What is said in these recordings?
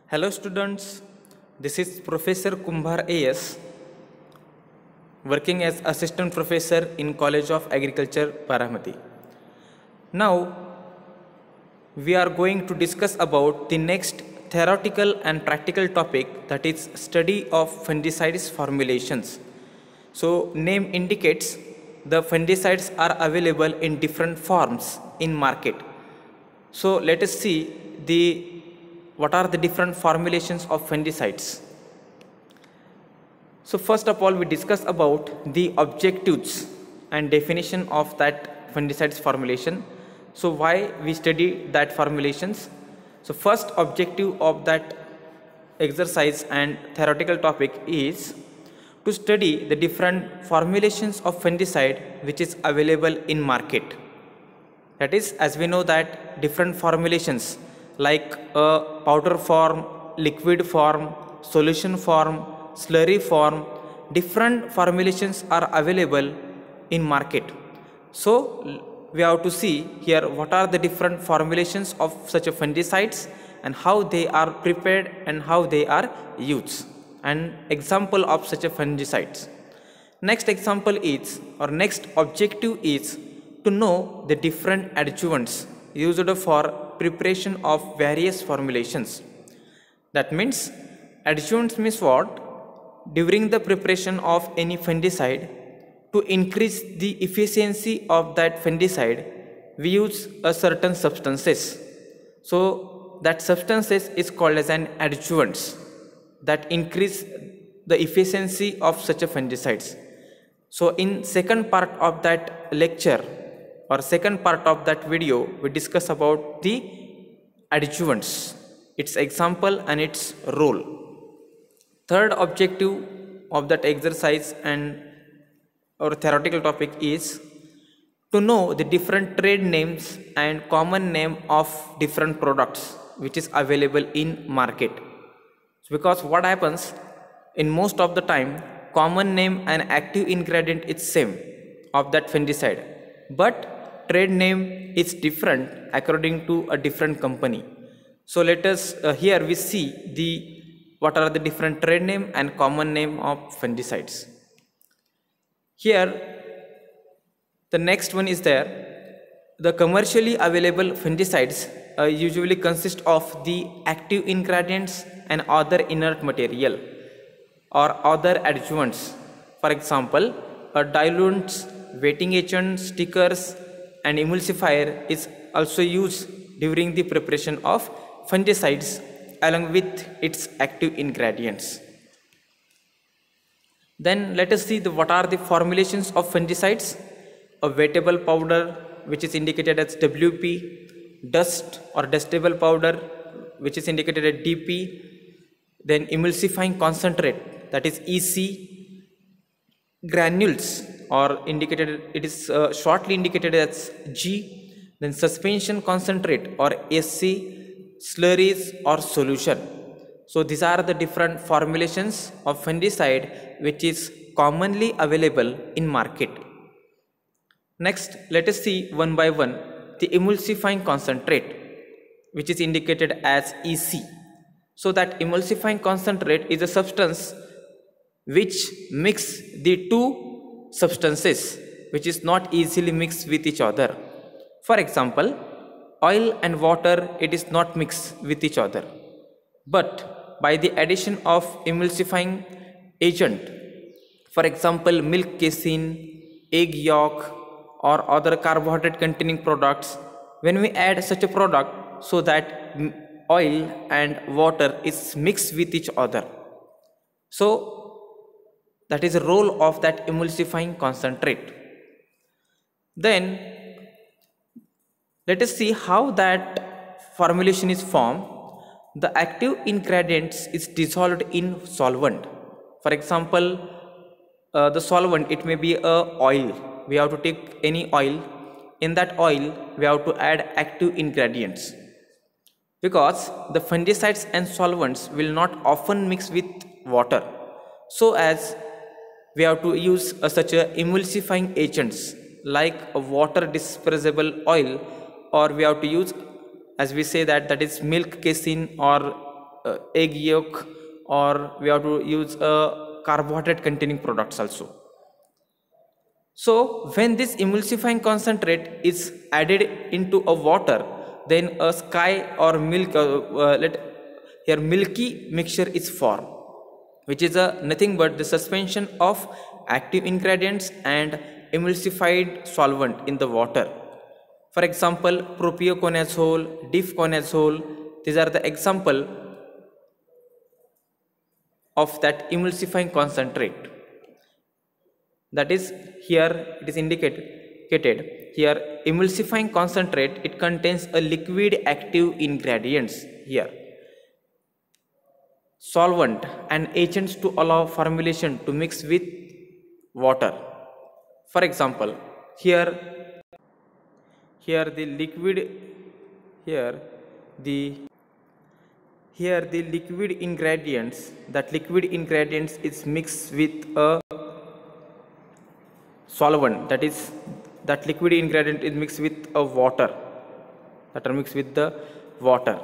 Hello students, this is Professor Kumbhar AS, working as Assistant Professor in College of Agriculture, Baramati. Now, we are going to discuss about the next theoretical and practical topic, that is study of fungicides formulations. So, name indicates the fungicides are available in different forms in market. So, let us see what are the different formulations of fungicides. So first of all, we discuss about the objectives and definition of that fungicides formulation. So why we study that formulations? So first objective of that exercise and theoretical topic is to study the different formulations of fungicide which is available in market. That is, as we know that different formulations like a powder form, liquid form, solution form, slurry form, different formulations are available in market. So we have to see here what are the different formulations of such a fungicides and how they are prepared and how they are used, and example of such a fungicides. Next example is, or next objective is to know the different adjuvants used for preparation of various formulations. That means adjuvants means what? During the preparation of any fungicide, to increase the efficiency of that fungicide, we use a certain substances. So that substances is called as an adjuvants that increase the efficiency of such a fungicides. So in second part of that lecture or second part of that video, we discuss about the adjuvants, its example and its role. Third objective of that exercise and our theoretical topic is to know the different trade names and common name of different products which is available in market. Because what happens, in most of the time common name and active ingredient is same of that fungicide, but trade name is different according to a different company. So let us here we see what are the different trade name and common name of fungicides. Here the next one is there. The commercially available fungicides usually consist of the active ingredients and other inert material or other adjuvants. For example, dilutes, wetting agent, stickers and emulsifier is also used during the preparation of fungicides along with its active ingredients. Then let us see what are the formulations of fungicides. A wettable powder which is indicated as WP, dust or dustable powder which is indicated as DP, then emulsifying concentrate, that is EC, granules or indicated, it is shortly indicated as G, then suspension concentrate or SC, slurries or solution. So these are the different formulations of fungicide which is commonly available in market. Next, let us see one by one the emulsifying concentrate which is indicated as EC. So that emulsifying concentrate is a substance which mix the two substances which is not easily mixed with each other. For example, oil and water, it is not mixed with each other, but by the addition of emulsifying agent, for example milk casein, egg yolk or other carbohydrate containing products, when we add such a product, so that oil and water is mixed with each other. So that is the role of that emulsifying concentrate. Then let us see how that formulation is formed. The active ingredients is dissolved in solvent. For example, the solvent, it may be a oil. We have to take any oil. In that oil, we have to add active ingredients, because the fungicides and solvents will not often mix with water. So as we have to use such a emulsifying agents like a water dispersible oil, or we have to use, as we say that is milk casein or egg yolk, or we have to use carbohydrate containing products also. So when this emulsifying concentrate is added into a water, then a sky or milk, here milky mixture is formed, which is nothing but the suspension of active ingredients and emulsified solvent in the water. For example, propioconazole, difconazole, these are the example of that emulsifying concentrate. That is, here it is indicated here emulsifying concentrate, it contains a liquid active ingredients here, solvent and agents to allow formulation to mix with water. For example, here the liquid ingredients, that liquid ingredients is mixed with a solvent, that is, that liquid ingredient is mixed with a water, that are mixed with the water,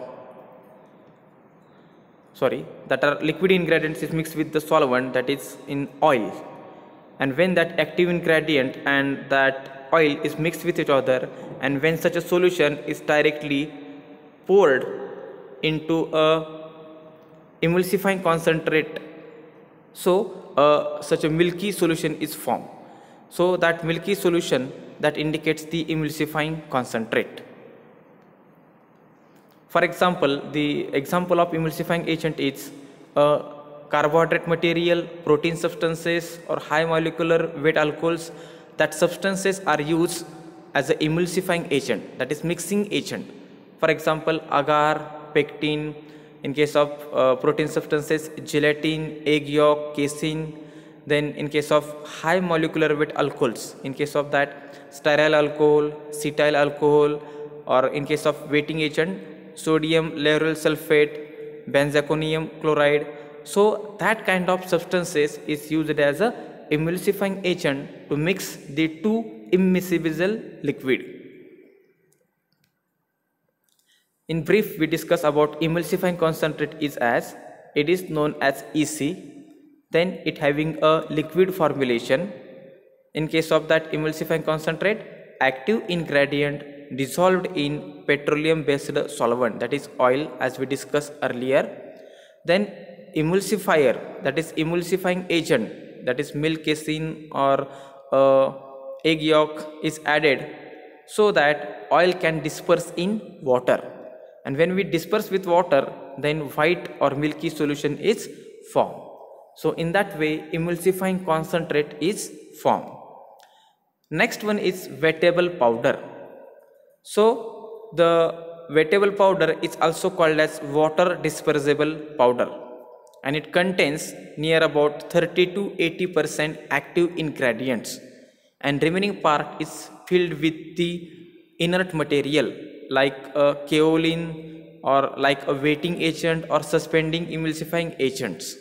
that are liquid ingredients is mixed with the solvent, that is in oil. And when that active ingredient and that oil is mixed with each other, and when such a solution is directly poured into a emulsifying concentrate, so such a milky solution is formed. So that milky solution, that indicates the emulsifying concentrate. For example, the example of emulsifying agent is carbohydrate material, protein substances, or high molecular weight alcohols. That substances are used as an emulsifying agent, that is mixing agent. For example, agar, pectin. In case of protein substances, gelatin, egg yolk, casein. Then in case of high molecular weight alcohols, in case of that stearyl alcohol, cetyl alcohol, or in case of weighting agent, sodium lauryl sulfate, benzalkonium chloride. So that kind of substances is used as a emulsifying agent to mix the two immiscible liquid. In brief, we discuss about emulsifying concentrate is as it is known as EC. Then it having a liquid formulation. In case of that emulsifying concentrate, active ingredient dissolved in petroleum based solvent, that is oil, as we discussed earlier. Then emulsifier, that is emulsifying agent, that is milk, casein, or egg yolk is added so that oil can disperse in water. And when we disperse with water, then white or milky solution is formed. So in that way, emulsifying concentrate is formed. Next one is wettable powder. So the wettable powder is also called as water dispersible powder, and it contains near about 30 to 80% active ingredients, and remaining part is filled with the inert material like kaolin, or like a weighting agent or suspending emulsifying agents.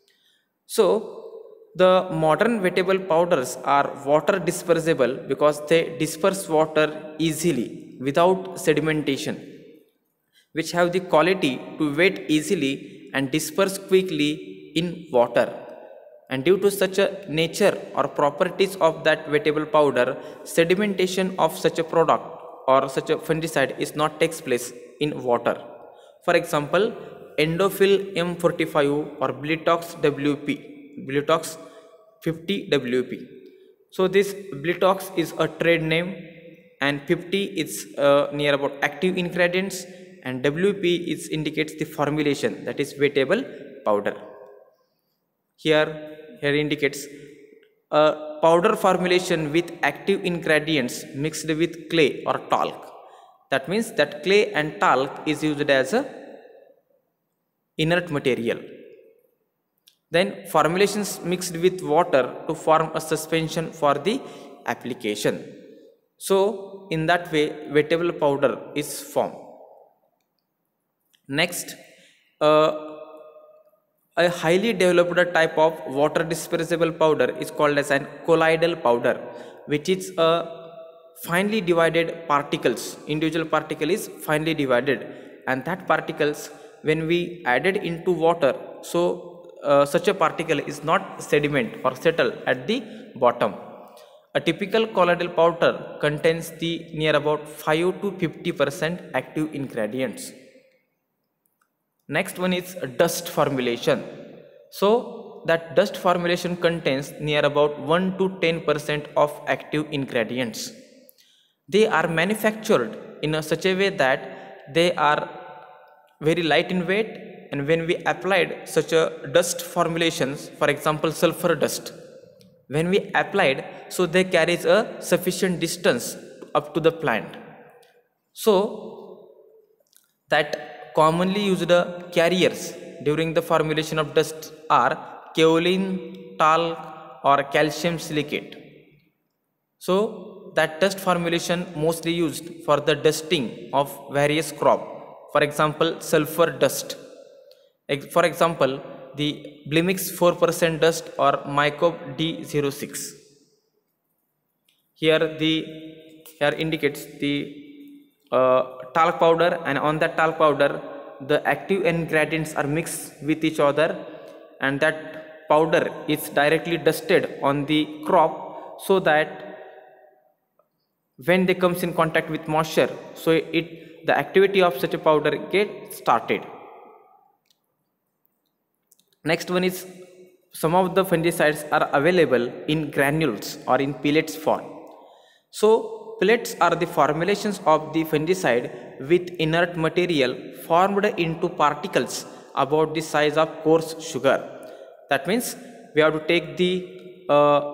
So the modern wettable powders are water dispersible because they disperse water easily without sedimentation, which have the quality to wet easily and disperse quickly in water. And due to such a nature or properties of that wettable powder, sedimentation of such a product or such a fungicide is not takes place in water. For example, Endophil M45 or Blitox WP, Blitox 50 WP. So this Blitox is a trade name, and 50 is near about active ingredients, and WP is indicates the formulation, that is wettable powder. Here indicates a powder formulation with active ingredients mixed with clay or talc. That means that clay and talc is used as a inert material. Then formulations mixed with water to form a suspension for the application. So in that way, wettable powder is formed. Next, a highly developed type of water dispersible powder is called as an colloidal powder, which is a finely divided particles. Individual particle is finely divided, and that particles when we added into water, so such a particle is not sediment or settle at the bottom. A typical colloidal powder contains the near about 5 to 50% active ingredients. Next one is dust formulation. So that dust formulation contains near about 1 to 10% of active ingredients. They are manufactured in such a way that they are very light in weight, and when we applied such a dust formulations, for example sulfur dust, when we applied, so they carries a sufficient distance up to the plant. So that commonly used carriers during the formulation of dust are kaolin, talc or calcium silicate. So that dust formulation mostly used for the dusting of various crop, for example sulfur dust, for example the Blimix 4% dust or Mycob D06. Here indicates the talc powder, and on that talc powder the active ingredients are mixed with each other, and that powder is directly dusted on the crop, so that when they comes in contact with moisture, so the activity of such a powder get started. Next one is, some of the fungicides are available in granules or in pellets form. So pellets are the formulations of the fungicide with inert material formed into particles about the size of coarse sugar. That means we have to take the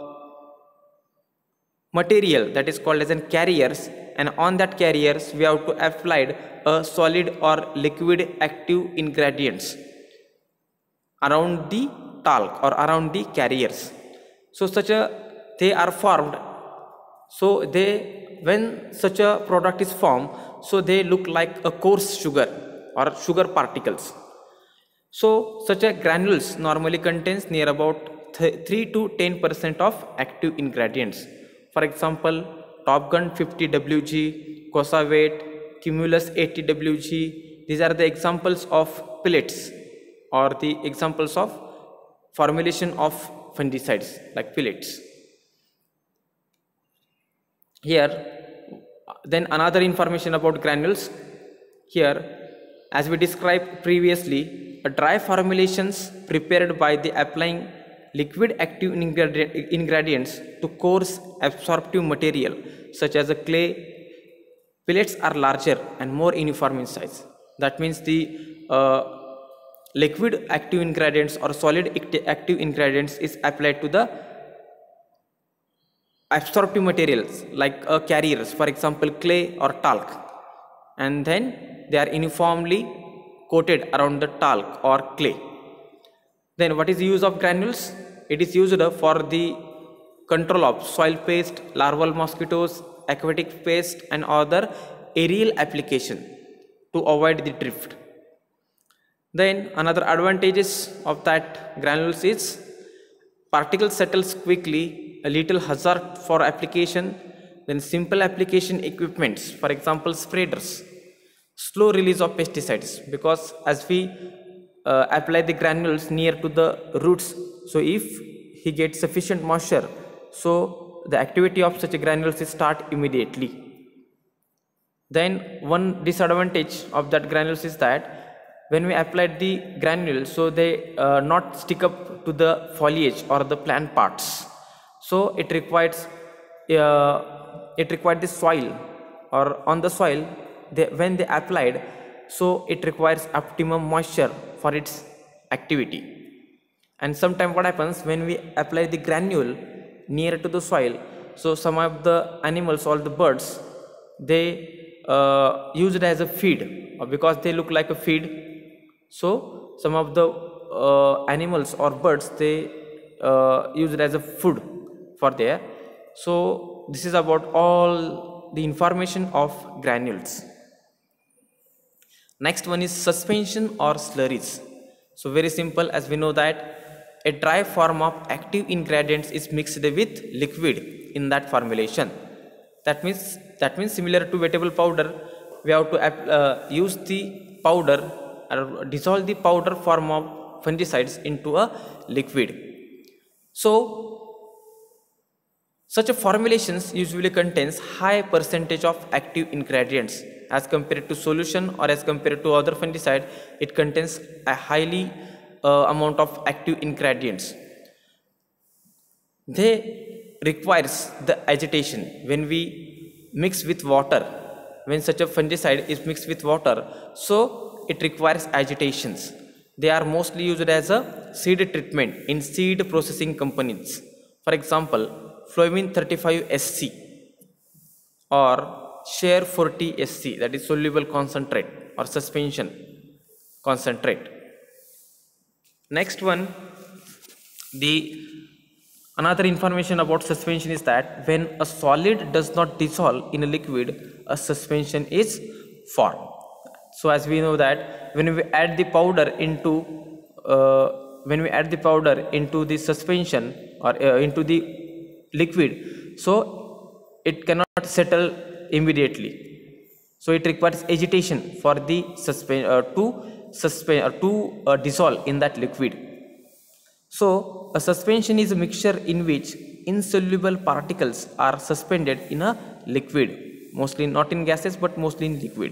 material that is called as an carriers, and on that carriers we have to applied a solid or liquid active ingredients around the talc or around the carriers. So they are formed, so when such a product is formed, so they look like a coarse sugar or sugar particles. So such a granules normally contains near about 3 to 10% of active ingredients. For example Top Gun 50 Wg, Cosavate, Cumulus 80 Wg, these are the examples of pellets or the examples of formulation of fungicides like pellets. Here then another information about granules. Here, as we described previously, a dry formulations prepared by the applying liquid active ingredients to coarse absorptive material such as a clay. Pellets are larger and more uniform in size. That means the liquid active ingredients or solid active ingredients is applied to the absorptive materials like carriers, for example clay or talc, and then they are uniformly coated around the talc or clay. Then what is the use of granules? It is used for the control of soil pest, larval mosquitoes, aquatic pest and other aerial application to avoid the drift. Then another advantages of that granules is particle settles quickly, a little hazard for application, then simple application equipments, for example spreaders, slow release of pesticides, because as we apply the granules near to the roots, so if he gets sufficient moisture, so the activity of such granules is start immediately. Then one disadvantage of that granules is that when we applied the granules, so they not stick up to the foliage or the plant parts, so it requires the soil, or on the soil when they applied, so it requires optimum moisture for its activity. And sometimes what happens when we apply the granule near to the soil, so some of the animals or the birds, they use it as a feed, because they look like a feed. So some of the animals or birds, they use it as a food for there. So this is about all the information of granules. Next one is suspension or slurries. So very simple, as we know that a dry form of active ingredients is mixed with liquid in that formulation. That means similar to vegetable powder, we have to use the powder dissolve the powder form of fungicides into a liquid. So such a formulations usually contains high percentage of active ingredients as compared to solution, or as compared to other fungicide, it contains a highly amount of active ingredients. They requires the agitation when we mix with water. When such a fungicide is mixed with water, so it requires agitations. They are mostly used as a seed treatment in seed processing companies. For example, Flumin 35 SC or Share 40 SC, that is soluble concentrate or suspension concentrate. Next one, the another information about suspension is that when a solid does not dissolve in a liquid, a suspension is formed. So as we know that when we add the powder into the suspension or into the liquid, so it cannot settle immediately. So it requires agitation for the to dissolve in that liquid. So a suspension is a mixture in which insoluble particles are suspended in a liquid, mostly not in gases but mostly in liquid.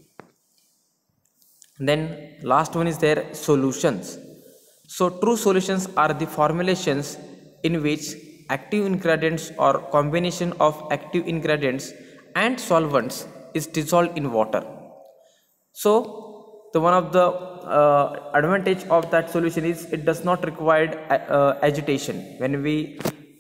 Then last one is their solutions. So true solutions are the formulations in which active ingredients or combination of active ingredients and solvents is dissolved in water. So the one of the advantage of that solution is it does not require agitation. When we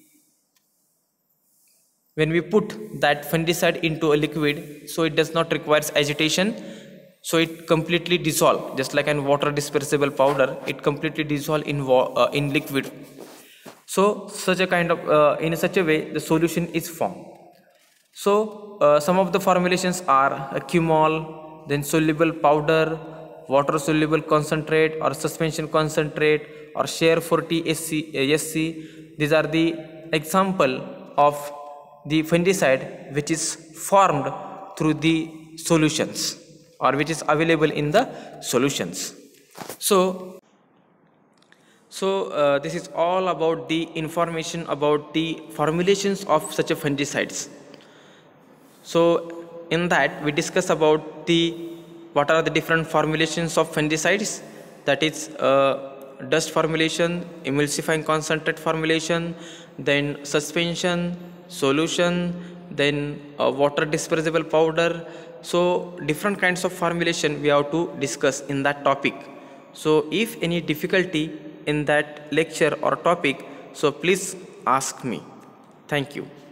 put that fungicide into a liquid, so it does not require agitation, so it completely dissolve, just like an water dispersible powder, it completely dissolve in liquid. So such a kind of in such a way the solution is formed. So some of the formulations are Cumol, then soluble powder, water soluble concentrate or suspension concentrate, or Share 40 SC. These are the example of the fungicide which is formed through the solutions, or which is available in the solutions. So this is all about the information about the formulations of such a fungicides. So in that we discuss about what are the different formulations of fungicides, that is dust formulation, emulsifying concentrate formulation, then suspension, solution, then water dispersible powder. So different kinds of formulation we have to discuss in that topic. So if any difficulty in that lecture or topic, so please ask me. Thank you.